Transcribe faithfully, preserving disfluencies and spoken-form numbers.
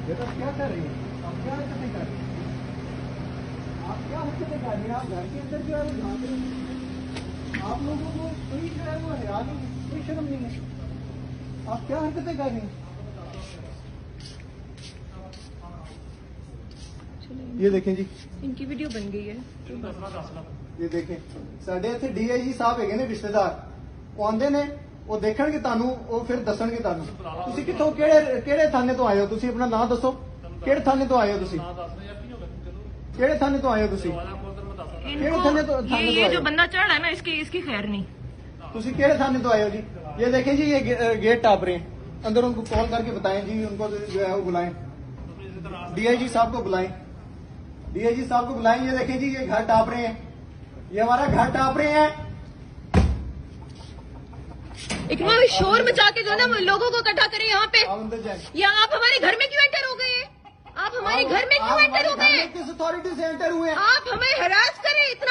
बेटा क्या कर रही है आप? क्या हरकतें कर रही हैं आप? क्या हरकतें कर रही हैं आप? घर के अंदर जो है वो झांक रही हैं। आप लोगों को कोई जो है वो हया नहीं, कोई शर्म नहीं है। आप क्या हरकतें कर रही हैं? ये देखें जी, इनकी वीडियो बन गई है। ये देखें साडे इत्थे डी आई जी साहब हैगे ने रिश्तेदार, ਉਹ ਆਂਦੇ ਨੇ ਉਹ ਦੇਖਣਗੇ ਤੁਹਾਨੂੰ, ਉਹ ਫਿਰ ਦੱਸਣਗੇ ਤੁਹਾਨੂੰ। ਤੁਸੀਂ ਕਿੱਥੋਂ ਕਿਹੜੇ ਕਿਹੜੇ ਥਾਣੇ ਤੋਂ ਆਏ ਹੋ? ਤੁਸੀਂ ਆਪਣਾ ਨਾਮ ਦੱਸੋ, ਕਿਹੜੇ ਥਾਣੇ ਤੋਂ ਆਏ ਹੋ ਤੁਸੀਂ? ਕਿਹੜੇ ਥਾਣੇ ਤੋਂ ਆਏ ਹੋ ਤੁਸੀਂ? ਕਿਹੜੇ ਥਾਣੇ ਤੋਂ? ये ये जो बंदा चढ़ रहा है ना, इसकी इसकी खैर नहीं। ਤੁਸੀਂ ਕਿਹੜੇ थाने तो आए हो जी? ये देखें जी, ये गे- गेट टाप रहे हैं अंदर। उनको कॉल करके बताएं जी, उनको जो है वो बुलाएं, डीआईजी साहब को बुलाएं, डीआईजी साहब को बुलाएं। ये देखें जी, ये घर टाप रहे हैं, ये हमारा घर टाप रहे हैं। इतना शोर मचा के जो है ना लोगों को इकट्ठा करें यहाँ पे। आप अंदर जाएं। या आप हमारे घर में क्यों एंटर हो गए? आप हमारे घर में क्यों एंटर हो गए? किस अथॉरिटी से एंटर हुए हैं? आप हमें हरास करें।